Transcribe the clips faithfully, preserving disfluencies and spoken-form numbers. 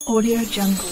Audio Jungle.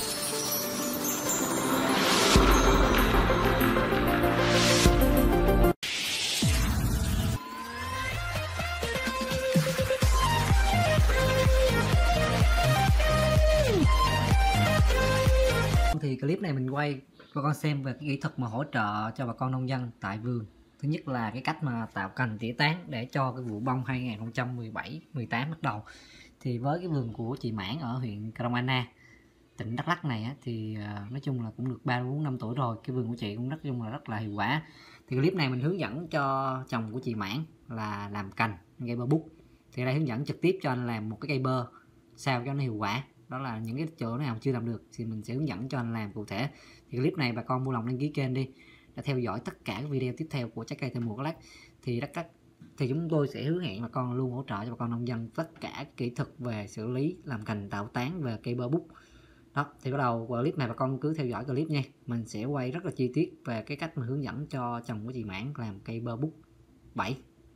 Thì clip này mình quay cho con xem về cái kỹ thuật mà hỗ trợ cho bà con nông dân tại vườn. Thứ nhất là cái cách mà tạo cành tỉa tán để cho cái vụ bông hai nghìn không trăm mười bảy mười tám bắt đầu. Thì với cái vườn của chị Mãn ở huyện Krông Anna, tỉnh Đắk Lắk này á, thì uh, nói chung là cũng được ba bốn năm tuổi rồi. Cái vườn của chị cũng rất chung là rất là hiệu quả. Thì clip này mình hướng dẫn cho chồng của chị Mãn là làm cành cây bơ bút. Thì đây hướng dẫn trực tiếp cho anh làm một cái cây bơ sao cho nó hiệu quả. Đó là những cái chỗ nào chưa làm được thì mình sẽ hướng dẫn cho anh làm cụ thể. Thì clip này bà con vui lòng đăng ký kênh đi để theo dõi tất cả các video tiếp theo của trái cây theo mùa Đắk Lắk. Thì Đắk Lắk thì chúng tôi sẽ hứa hẹn bà con luôn hỗ trợ cho bà con nông dân tất cả kỹ thuật về xử lý làm cành tạo tán về cây bơ bút. Đó, thì bắt đầu clip này bà con cứ theo dõi clip nha. Mình sẽ quay rất là chi tiết về cái cách mà hướng dẫn cho chồng của chị Mãn làm cây bơ bút bảy.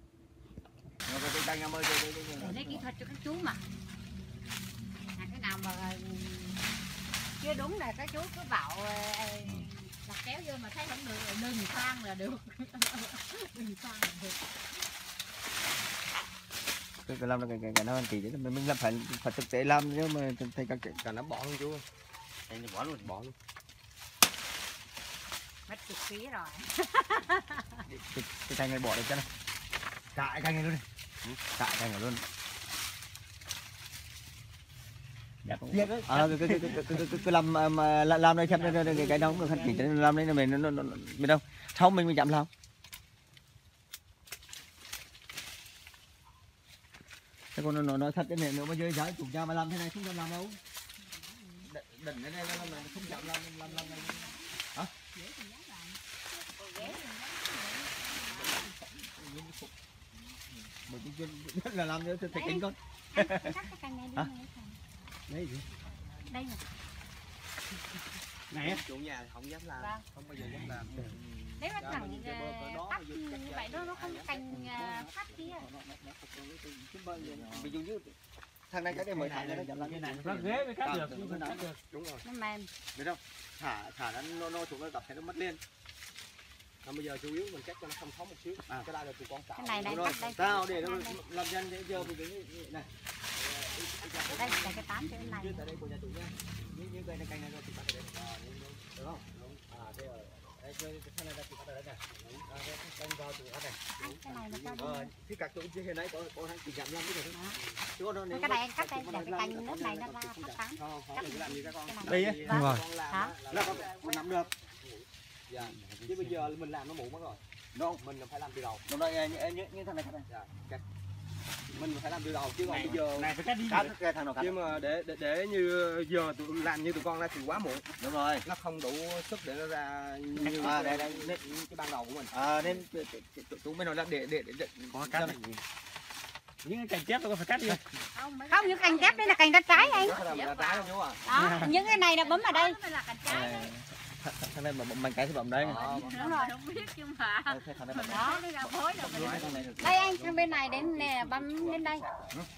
Để lấy kỹ thuật cho các chú mà. À, cái nào mà chưa đúng là các chú cứ bảo là kéo vô mà thấy không được rồi đừng khoan là được. Đừng khoan là được. Cái làm là cái cái, cái nó kỳ chứ mình mình làm phải phải thực tế làm chứ mà thấy cả cả nó bỏ luôn chú. Anh bỏ luôn bỏ luôn. Mất chục ký rồi. cái cái cành này bỏ được cho này. Cãi cành này luôn đi. Cãi cành này luôn. À, cái cái cái cái cái làm mà làm đây xem cái cái đó cũng được, chỉ làm đấy là mình nó mình đâu sau mình mình chậm làm. Cái con nó nói thật cái này nếu mà rơi giá chủ nhà mà làm thế này không dám làm đâu. Đỉnh cái này làm này không dám làm làm làm này. Hả? Một cái chuyện là làm nữa thì phải tính con. Hả? Đấy gì? Đây nè. Này chủ nhà không dám làm, vâng. Không bao giờ dám làm. Nếu mà thẳng cắt như vậy đó nó không cành phát kia. Ví dụ như thằng này cái này mới thả ra nó cái này nó ghế mới cắt được, nhưng mà được. Đúng rồi. Nó mềm. Biết không? Thả thả nó nó nó xuống nó tập thì nó mất lên. Còn bây giờ chủ yếu mình cắt cho nó thông thoáng một xíu. À, cái đây là tụi con tạo. Cái này này cắt đây. Tao để nó làm dân để giờ mình này. Đây là cái tán trên này. Ở đây của nhà chủ nha. Những những cây này cây này rồi thì bắt ở đây. Được không? Đúng. À đây rồi. Đây cái này là chị bắt ở đây này. À đây canh vào tụi nó này. Cái này là cho ờ thì các tụi trên này có có hàng chỉ giảm làm cái này thôi. Cái này anh cắt đây để cái cành nước này nó ra phát tán. Cắt làm gì các con? Đây á. Đúng rồi. Hả? Là con nắm được. Dạ. Chứ bây giờ mình làm nó mụ mất rồi. Đúng, mình phải làm từ đầu. Đúng rồi, như như, như thằng này này. Dạ. Mình phải làm từ đầu chứ còn bây giờ này phải cắt đi. Cắt cái thằng nào cắt. Nhưng mà để để để như giờ tụi làm như tụi con ra thì quá muộn. Đúng rồi. Nó không đủ sức để nó ra như à, đây, đây, cái ban đầu của mình. À nên tụi mình nói là để để để có cắt này. Những cái cành chép tôi có phải cắt đi. Không, những cành chép đây là cành đất trái anh. Đó, những cái này là bấm vào đây. thằng này mà mình cái thì bấm đây. Đúng rồi. Không biết nhưng mà. Đó, đây là phối rồi. Đây anh sang bên này đến nè, bấm lên đây.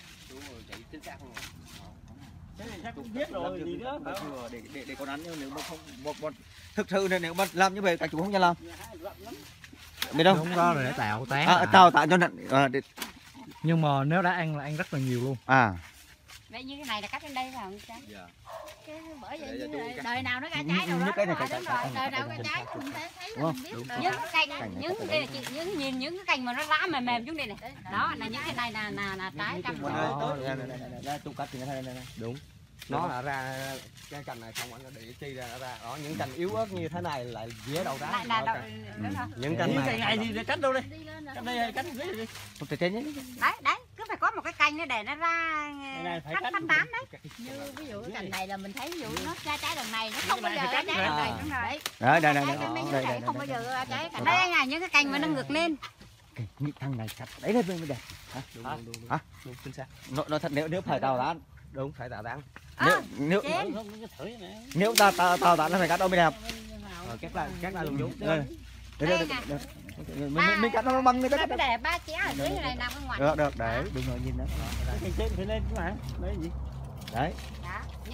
Cái này chắc cũng biết rồi gì nữa. Để để để con ăn nếu mà không một một thực sự là nếu mà làm như vậy các chú không cho làm. Biết không? Đúng đó, rồi để tạo tán. À, tạo tạo cho nặng. À, để... Nhưng mà nếu đã ăn là ăn rất là nhiều luôn. À. Vậy như cái này là cắt lên đây phải không cha? Dạ. Cái bởi vậy như đời, đời nào nó ra trái đâu đó. Cái này Đúng cái rồi, đời nào ra trái mình thấy thấy là mình biết. Những cái cành, những đây là chị những nhìn những cái cành mà nó lá mềm mềm xuống đây này. Đó là những cái này là là là trái cành. Đây tu cắt thì này này. Đúng. Nó là ra cái cành này không anh nó để chi ra nó ra. Đó những cành yếu ớt như thế này lại dễ đầu đá. Là là những cành này này thì cắt đâu đi. Cắt đây cắt dưới đi. Không thể trên nhé. Đấy, đấy, cứ phải có một cái cành để nó ra cắt phát tán đấy. Như ví dụ cái cành này là mình thấy ví dụ nó ra trái lần này nó không bao giờ ra trái lần này, đúng rồi. Đấy, đây đây đây đây không bao giờ ra trái cành. Đây anh à, những cái cành mà nó ngược lên. Cái thằng này cắt đấy là bên bên đây. Hả? Đúng đúng đúng. Hả? Đúng chính xác. Nó nó thật nếu nếu phải tạo tán. Đúng phải tạo tán. Nếu nếu nếu ta tạo tạo tán là phải cắt đâu mới đẹp. Ờ cắt là cắt là luôn chú. Đây đây đây. Mình mình cắt nó bằng người ta cắt. Để ba ché ở dưới này nằm bên ngoài. Được được đấy, đúng rồi nhìn đó. Cái trên phải lên chứ mà. Đấy gì? Đấy. Đó, những cái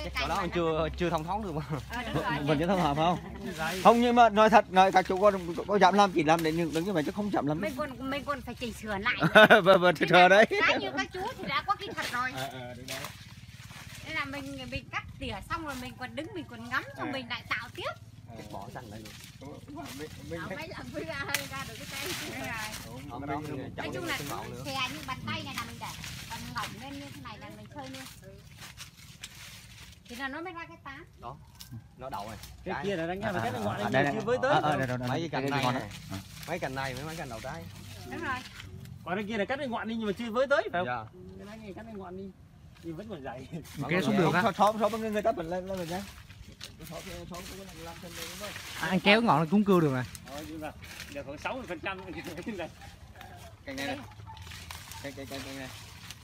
cái Chỗ cành đó mà còn nó- chưa chưa thông thoáng được mà. Ờ, đúng rồi. Mình chưa thông hợp không? Không, nhưng mà nói thật, nói các chú có có chậm lắm, chỉ làm đến những đứng như vậy chứ không chậm lắm. Mình còn mình còn phải chỉnh sửa lại. Vâng vâng, chờ đấy. Cái như các chú thì đã có kỹ thuật rồi. Nên là mình mình cắt tỉa xong rồi mình còn đứng mình còn ngắm xong mình lại tạo tiếp. Bỏ xanh lại luôn. Tạo mấy lần mới ra ra được cái cây. Đúng rồi. Ở cái đó thì Nói chẳng chung có là cái mẫu nữa. xè như bàn tay này là mình để, còn ngỏng lên như thế này là mình khơi lên. Thì là nó mới ra cái tán. Nó đậu này. Cái kia là đánh nhau, cái ngọn À, này đây, chưa với tới. Ờ, đây, đây, đây, Mấy cái cành đây, này đây, này. Mấy cành này mấy mấy cành đầu trái. Đúng rồi. Còn cái kia là cắt cái ngọn đi nhưng mà chưa với tới phải không? Dạ. Cái này nghe cắt cái ngọn đi nhưng vẫn còn dày. Cái xuống được á. Số số số người ta mình lên lên rồi nhá. Số số số cũng làm thêm đấy thôi. À, anh kéo ngọn nó cũng cưa được rồi. Ờ nhưng mà được khoảng sáu mươi phần trăm cái này. Cành này này. Cành cành cành cành này.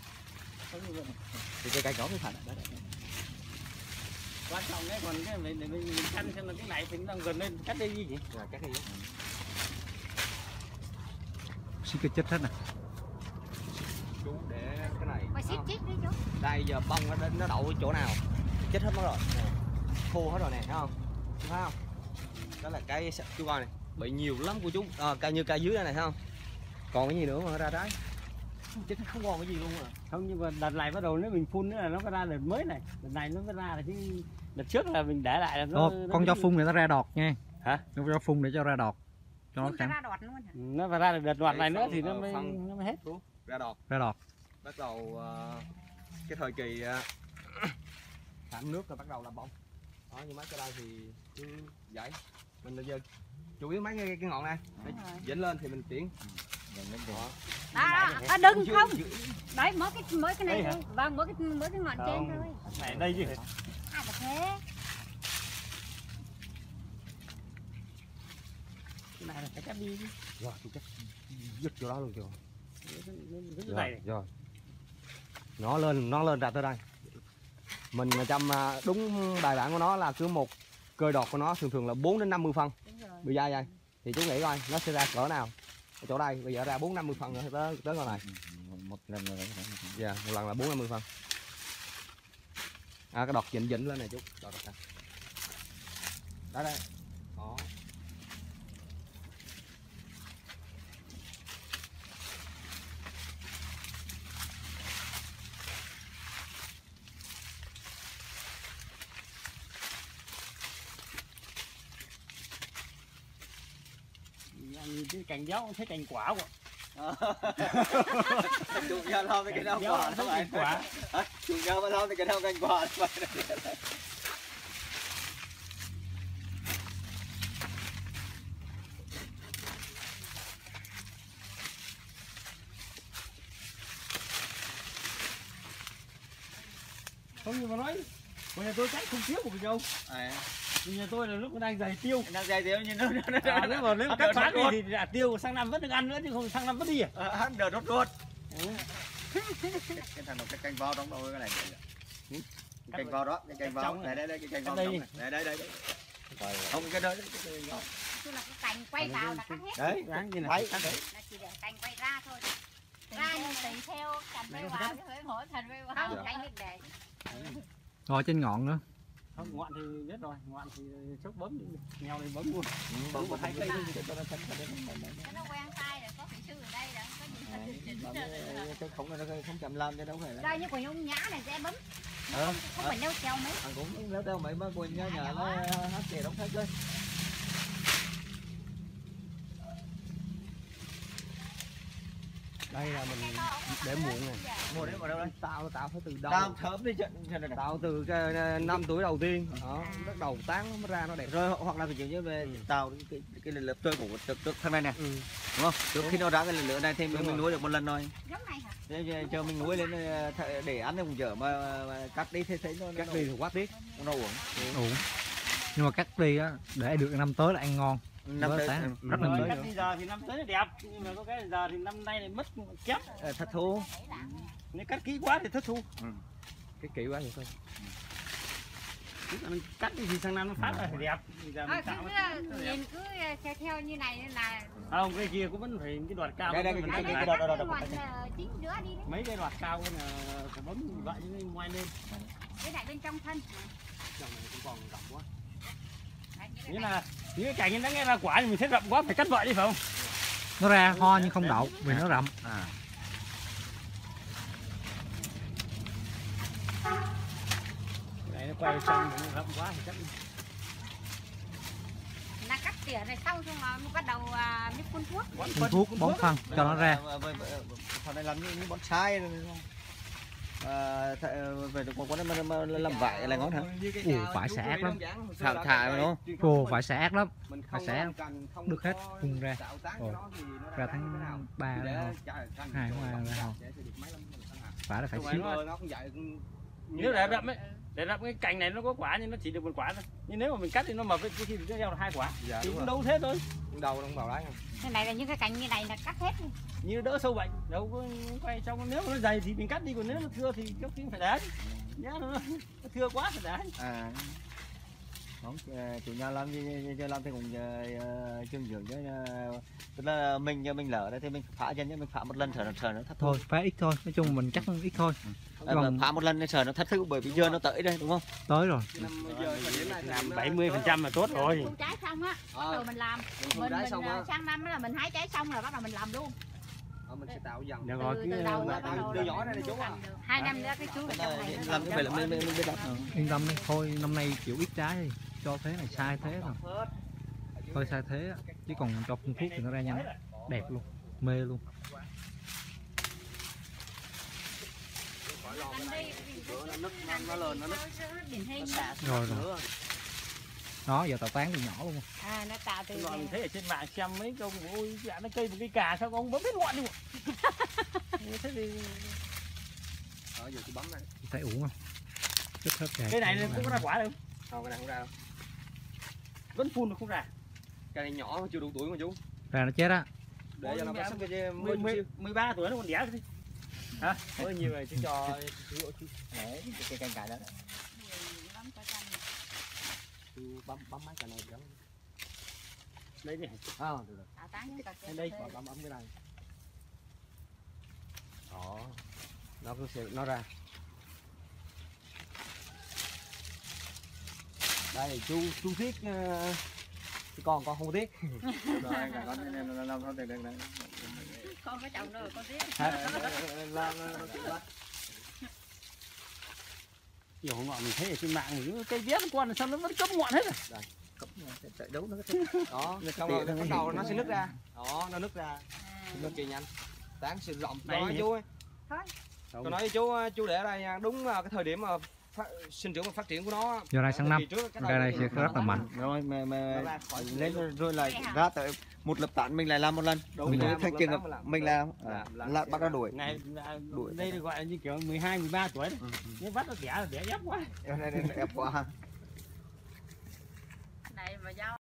Thì cái cành đó mới phải đấy. Quan trọng đấy, còn cái mình để mình mình cắt xem là cái này thì nó đang gần lên cắt đi gì vậy? Rồi cắt đi. Xí cái chết hết nè. Chú để cái này. Phải xít chít đi chú. Đây giờ bông nó nó đậu ở chỗ nào? Chết hết mất rồi. Khô hết rồi nè, thấy không? Chú thấy không? Đó là cây chú coi này, bị nhiều lắm của chú. À, cây như cây dưới đây này thấy không? Còn cái gì nữa mà nó ra trái? Chết không còn cái gì luôn à. Không, nhưng mà đợt này bắt đầu nếu mình phun nữa là nó có ra đợt mới này, đợt này nó mới ra là chứ đợt trước là mình để lại là nó, Ồ, nó con cho bị- phun để nó ra đọt nha. Hả? Con cho phun để cho ra đọt. Cho nó Phun cho kháng ra đọt luôn hả? Nó phải ra được đợt loạt Để này nữa phân, thì nó ờ, mới phân. nó mới hết. Ra đọt. ra đọt. Bắt đầu ờ, cái thời kỳ uh, thảm nước rồi bắt đầu là bông. Đó, nhưng mấy cái đây thì cứ vậy. Mình bây giờ chủ yếu mấy cái, cái ngọn này để dính lên thì mình tiến. Đó. Đó, đó, à, đừng không. Đấy, mới cái mới cái này Đây hả? thôi. Vâng, mới cái mới cái ngọn trên Không. thôi. Này đây chứ. Ai mà thế? Cái này là phải cắt đi chứ. Rồi, chú cắt dứt chỗ đó luôn chưa? Rất Rồi, dày. rồi. Nó lên nó lên ra tới đây. Mình chăm à, đúng bài bản của nó là cứ một cơi đọt của nó thường thường là bốn đến năm mươi phân. Đúng rồi. Bây giờ đây thì chú nghĩ coi nó sẽ ra cỡ nào. Ở chỗ đây bây giờ ra bốn năm mươi phân nữa tới tới con này. Một lần rồi đấy. Dạ, một lần là bốn năm mươi phân. À, cái đọt dịnh dịnh lên này chú. Đọt đọt. Đó đây. Đó. Nhìn cái cành giáo thấy cành quả quá. Chủ nhà lo cái nào quả thấy nó cành quả. Chủ nhà mà lo cái nào cành quả nó Không, nhưng mà nói bây giờ tôi cắt không thiếu một cái dâu. À, Bây giờ tôi là lúc đang dày tiêu. đang dày tiêu nhưng nó nó À, nếu mà nếu mà cắt phá đi nó thì là tiêu sang năm vẫn được ăn nữa chứ không sang năm vẫn đi à. hắn đờ rốt rốt. Cái thằng nó cái cành vo trong đâu cái này. Cái cành vo đó, cái cành vo. Trong Đây đây đây cái cành vo đây. trong này. Đây đây đây. Không cái đó. Chứ là cái cành quay vào là cắt hết. Đấy. Ráng như này. Đấy. Là chỉ để cành quay ra thôi. Ra nhưng tùy theo cành quay vào chứ phải mỗi cành quay vào. Không, cành mình để. Ngồi trên ngọn nữa. Không, ngọn thì biết rồi, ngọn thì chốc bấm đi, nghèo thì bấm luôn. Bấm một hai cây thôi cho nó thân Cho nó quen tay rồi có kỹ sư ở đây rồi có gì phải điều chỉnh cho nó. cái không nó không chậm làm cho đâu phải là. Đây như của nhung nhã này dễ bấm. Ờ, Không phải nêu treo mấy. anh cũng léo tao mấy ba quỳnh nha nhà nó hát kề đóng hết chơi. Đây là mình để muộn này. Mua đấy vào đâu đây? Tao tao phải từ đâu? Tao thớm đi trận trận này. Tao từ cái năm tuổi đầu tiên. Đó, bắt đầu tán nó mới ra nó đẹp. Rồi hoặc là cái kiểu như về tàu cái cái lớp chơi của trực trực thằng này nè, Ừ. đúng không? Trước khi nó ra cái lửa này thì mình, mình nuôi được một lần thôi. Giống này hả? Để cho mình nuôi lên để ăn thì cũng dở mà, mà cắt đi thế thấy nó Cắt đi thì quá tiếc. nó uổng. Ủa. Nhưng mà cắt đi á để được năm tới là ăn ngon. Năm Bữa tới sáng ừ, rất là năm nhiều. tới Cắt bây giờ thì năm tới là đẹp, nhưng mà có cái giờ thì năm nay lại mất kép. ờ, thất thu. Nếu cắt kỹ quá thì thất thu. Cái kỹ quá vậy thôi. cắt thì sang năm nó phát là phải đẹp. Giờ mình Ờ, tạo cứ, nó- cứ nhìn cứ theo theo như này nên là không, cái kia cũng vẫn phải cái đoạt cao. Đây, đây, mình cái- cắt cái- lại. cái- đó, đó, đó, ngoài chín đứa đi đấy. Mấy cái đoạt cao cái là phải bấm như vậy mới ngoai lên. Cái này bên trong thân. Dòng này cũng còn rộng quá. Đấy, như cái Nghĩa này. là những cái cành nó nghe ra quả thì mình thấy rộng quá phải cắt vợi đi phải không? Nó ra ho nhưng không đậu vì nó rậm. À. Cái này nó quay xong nó rộng quá thì cắt đi. Là cắt tỉa này xong xong rồi mới bắt đầu à, mới phun thuốc. Phun thuốc bón phân cho nó ra. Phần này làm như những bonsai rồi. À, về được một quán làm vải là ngon hả? Ồ, phải xả ác lắm. Thả thả đúng không? Ồ, phải xả ác lắm. Mình Phải không xả có cần, không được hết có phun ra. tạo tán Rồi. cho nó thì nó Ra ra tháng thế nào? ba Để rồi. chạy- chạy- Hai tháng ba ra rồi. để được mấy năm mình tăng hạt. Phải là phải Đúng xíu. rồi. Rồi nó không dạy như Nếu vậy để rậm ấy, để rậm cái cành này nó có quả nhưng nó chỉ được một quả thôi. Nhưng nếu mà mình cắt thì nó mập cái khi nó gieo được hai quả. Dạ, Thì đúng cũng rồi. đâu thế thôi. Đầu nó không vào đấy không? Cái này là những cái cành như này là cắt hết đi. Như đỡ sâu bệnh, đâu có quay trong nếu mà nó dày thì mình cắt đi, còn nếu nó thưa thì có khi phải để. Nhá nó, nó thưa quá phải để. À. Không, ờ, chủ nhà làm gì cho làm thì cũng uh, chương dưỡng chứ uh, tức là mình mình lỡ đây thì mình phá chân chứ mình phá một lần sợ nó sợ nó thất thu. Thôi, phá ít thôi. Nói chung mình chắc ít thôi. À, mà phá một lần nên sợ nó thất thu bởi vì giờ nó tới đây đúng không? Tới rồi. Làm bảy mươi phần trăm là tốt rồi. Thu trái xong á, bắt Ờ. đầu mình làm. Mình thu Mình, trái mình xong à, á. sang năm là mình hái trái xong rồi bắt đầu mình làm luôn. Ờ, mình sẽ tạo dần. Được rồi, Từ, cứ từ đầu mà á, bắt đầu đưa là nhỏ ra mình đây chú à. làm được. Hai năm nữa cái chú ở trong này nó Làm như vậy là mình mình mình biết đặt. Yên tâm đi. Thôi, năm nay chịu ít trái đi. Cho thế này sai thế rồi. Thôi sai thế á. Chứ còn cho phun thuốc thì nó ra nhanh. Đẹp luôn. Mê luôn. Anh đây, Nó nó lên nó nứt. điển hình. Rồi rồi. Đó, giờ tàu tán thì nhỏ luôn. À, nó tạo từ Rồi mình thấy ở trên mạng xem mấy câu ôi dạ nó cây một cây cà sao ông bấm hết ngọn đi một. Thế thì Ờ giờ tôi bấm này. Thấy uổng không? Rất hết kệ. cái này nó cũng có ra quả đâu, Không cái này không ra đâu. vẫn phun nó không ra. Cái này nhỏ chưa đủ tuổi mà chú. Ra nó chết á. Để cho nó có sức cái Mười mười mười ba tuổi nó còn đẻ đi. Hả? mới nhiều rồi chứ cho để cái cành cài đó. Chú bấm bấm mấy cái này bấm. Đấy này. À, được rồi. tạo tán những cà Đây đây. Bấm bấm bấm cái này. Đó. Nó cứ sẽ nó ra. Đây chú chú thiết uh, con con không thiết. Rồi cả con này nó làm nó đây đây đây. con có chồng rồi con biết. Làm nó Nhiều ngọn mình thấy ở trên mạng những cây ghép con sao nó vẫn cấp ngọn hết rồi. chạy đấu nó đó xong rồi bắt đầu nó sẽ nứt ra đó nó nứt ra nó kỳ nhanh tán sự rộng Này nói nhỉ? chú ơi Thôi. tôi nói với chú chú để ở đây nha, đúng vào cái thời điểm mà phát, sinh trưởng và phát triển của nó Giờ này sang năm. kỳ trước cái Ra đầu đây nó- sẽ rất là mạnh. rồi mà mà Ra khỏi lên rồi, rồi lại Vậy hả? ra tới một lập tán mình lại làm một lần Đúng mình rồi. thấy trường hợp mình làm à, Làm- làm là sẽ- bắt nó đuổi Này là- Đuổi. đây được gọi là như kiểu mười hai mười ba tuổi đấy. Nhưng bắt nó đẻ là đẻ ép quá. đây đây ép quá Này mà giao